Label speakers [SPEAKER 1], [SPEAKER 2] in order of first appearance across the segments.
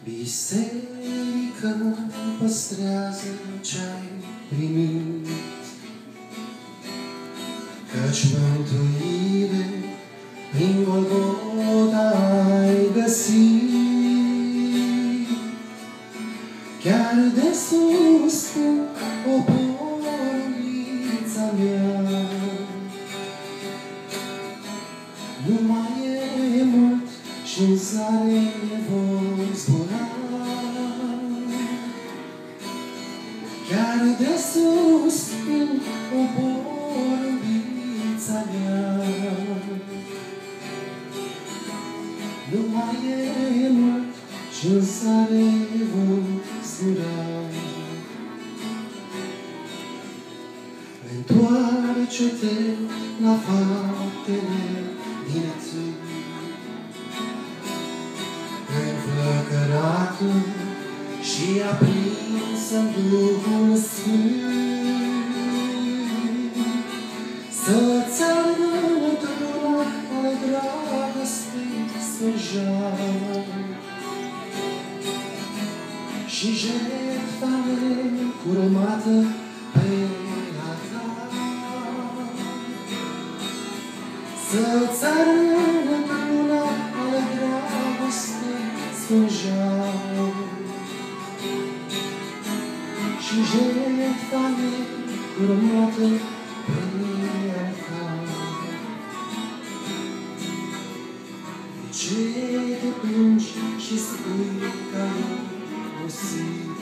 [SPEAKER 1] Biserică păstrează ce-ai primit, căci mântuire prin Golgota ai găsit. Chiar de sus o porunchița mea, nu mai e mult și-n zare vor zbura. Chiar de sus o porunchița mea, nu mai e mult și-n zare vor zbura. Întoarce-te la faptele din țânt, înflăcărată și aprinsă-n Duhul Sfânt, să-ți arde într-una ale dragostei sfârșat și jertfa necurmată pe altar. Să-ți arde într-una ale dragostei sfârșat și jertfa necurmată pe altar. De ce te plângi și spui că obosit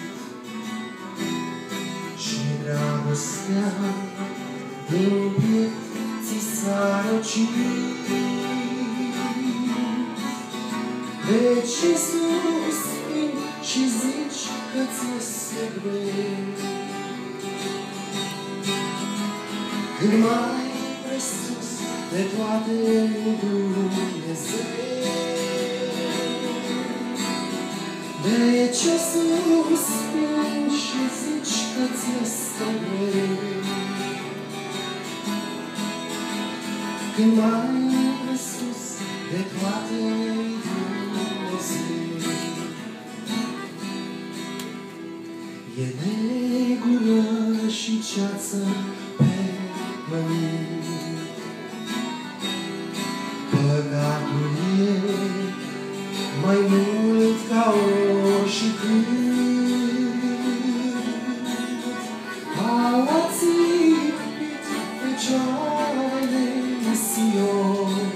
[SPEAKER 1] și dragostea din piept ți s-a răcit? De ce suspini și zici că ți-este greu, când mai presus de toate Dumnezeu? De ce suspini și zici că ți-este greu, când mai presus de toate Dumnezeu? E negură și ceață pe pământ, păcatul e mai mult ca orice cânt. Au ațipit picioarele în Sion,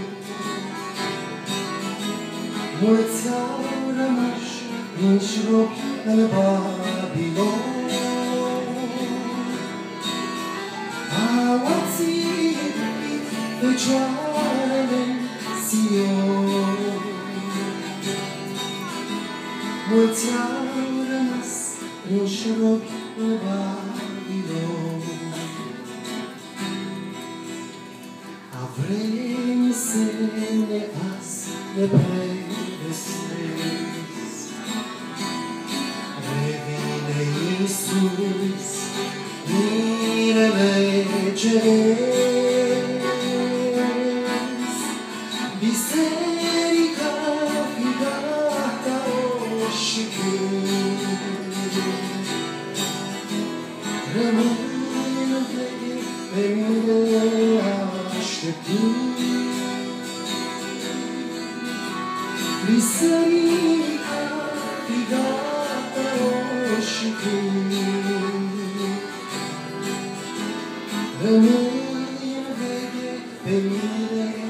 [SPEAKER 1] mulți au rămas nici robi în Babilon. Au ațipit picioarele în Sion, mulți au rămas nici robi în Babilon. A vremii semne azi ne prevestesc, revine Iisus, mirele ceresc. Biserica fi gata oricând, rămâi în veche pe mine așteptând. Biserica fi gata oricând, rămâi în veche pe mine